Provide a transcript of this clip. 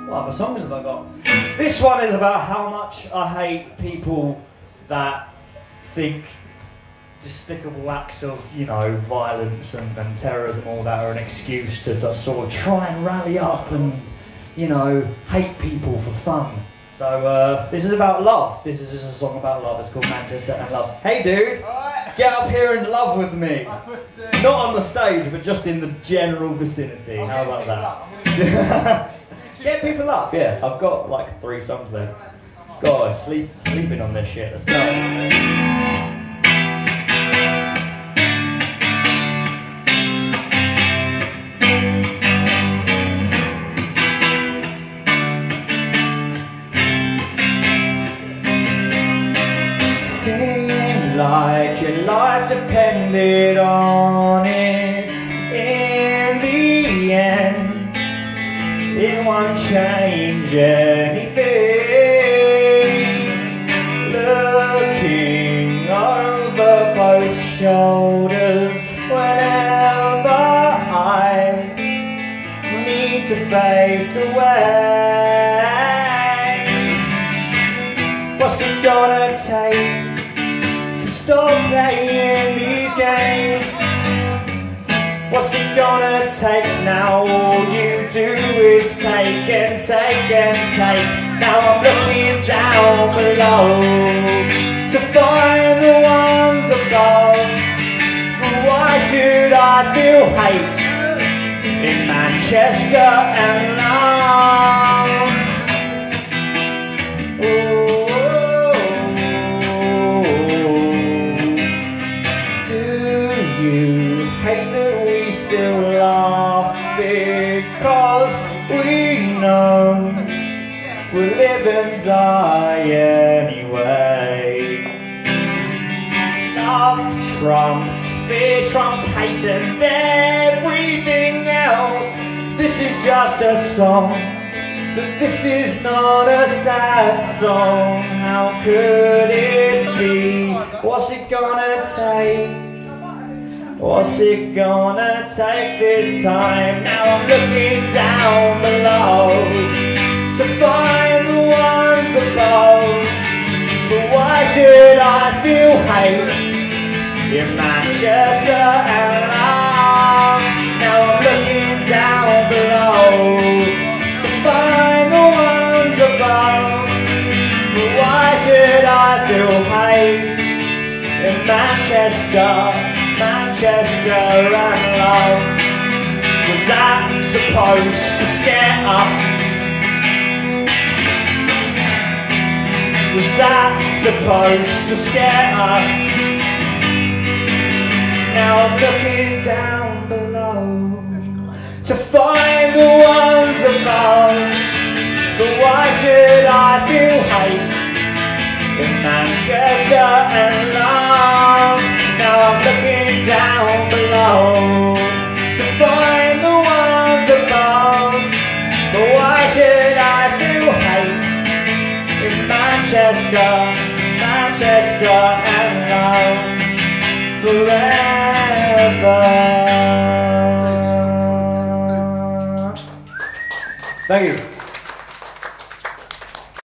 What other songs have I got? This one is about how much I hate people that think despicable acts of, you know, violence and terrorism, all that, are an excuse to sort of try and rally up and, you know, hate people for fun. So this is about love. This is just a song about love. It's called Manchester and Love. Hey dude, get up here and love with me. Not on the stage, but just in the general vicinity. How about that? Get people up, yeah. I've got like 3 songs left. God, sleeping on this shit. Let's go. Like your life depended on it. In the end, it won't change anything. Looking over both shoulders whenever I need to face away. What's it gonna take? Stop playing these games. What's it gonna take now? All you do is take and take and take. Now I'm looking down below to find the ones above. But why should I feel hate in Manchester and love? Hate that we still laugh because we know we'll live and die anyway. Love trumps fear, trumps hate and everything else. This is just a song, but this is not a sad song. How could it be? What's it gonna take? What's it gonna take this time? Now I'm looking down below to find the ones above. But why should I feel hate in Manchester and love? Now I'm looking down below to find the ones above. But why should I feel hate in Manchester? Manchester and love. Was that supposed to scare us? Was that supposed to scare us? Now I'm looking down below to find the ones above. But why should I feel hate in Manchester and love? Now I'm looking down below to find the ones above. But why should I feel hate in Manchester, Manchester and love forever? Thank you.